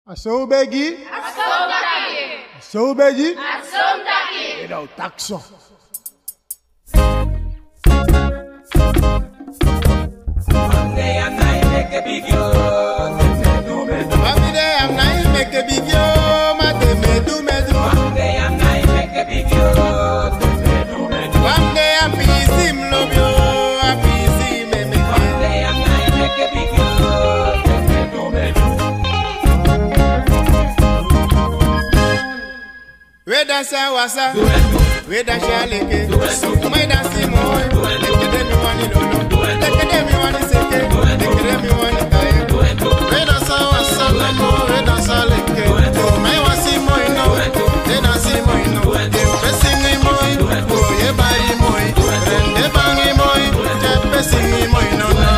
Asobegi. Asomdaki. Asobegi. Asomdaki. Without taxo. One day I'm night, make a big yo. One day I'm night, make a big yo. One day I'm night, make a big yo. One day I'm busy, love you. I'm busy, me. One day I'm night, make a big yo. We dance wasa, we dance leke. My dance moi, leke de mi wani lolo, leke de mi wani seke, leke de mi wani taye. We dance wasa, we dance leke. My wasi moi no, we dance moi no. Jepe singi moi, oye bari moi, rende bangi moi, jepe singi moi no no.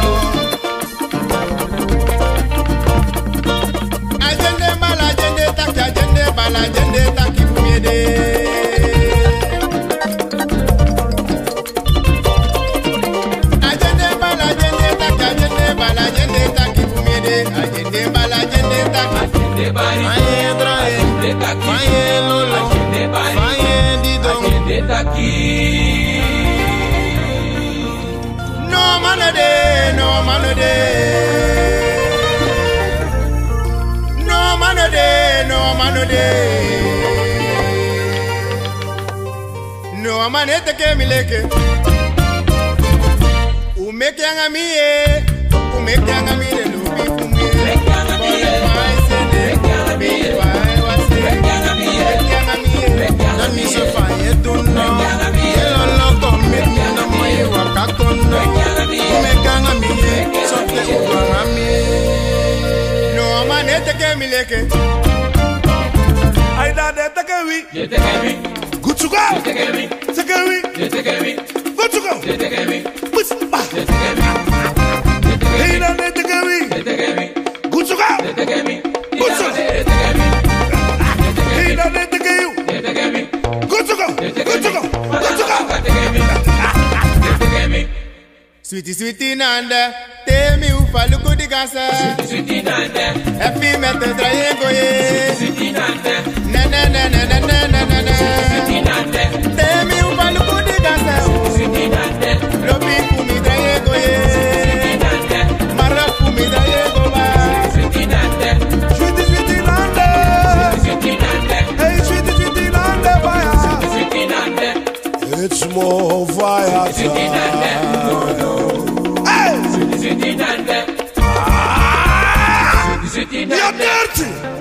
Agende bala, agende taki, agende bala, agende taki. No man a day, no man a day. No man a day, no man a day. No man a take me leke. U make young a me, u make young a me, the lupi for me. Make young a me, make young a me, make young a me, make young a me, so fire don't know. Yellow lock on me, no more you walk out on no. Make young a me, so play over me. No man a take me leke. I don't take me, you take me. Good to go. Take me. Take me. Take me. Good to go. Take me. Push back. Take me. He don't take me. Take me. Good to go. Take me. Good to go. Take me. He don't take you. Take me. Good to go. Good to go. Good to go. Take me. Take me. Sweetie, sweetie, nanda. Tell me who follow good the gasa. Sweetie, sweetie, nanda. Happy method, try go ye. Sweetie, sweetie, nanda. Na na na na na na na na na. Sweetie, nanda. Tell me who follow good the gasa. Sweetie, nanda. Lobi kumi try go ye. Sweetie, nanda. Mara kumi try go ba. Sweetie, nanda. Sweetie, sweetie, nanda. Sweetie, nanda. Hey, sweetie, sweetie, nanda, fire. Sweetie, nanda. It's more fire. Sweetie, nanda. Hey! Sweetie, nanda. You're dirty!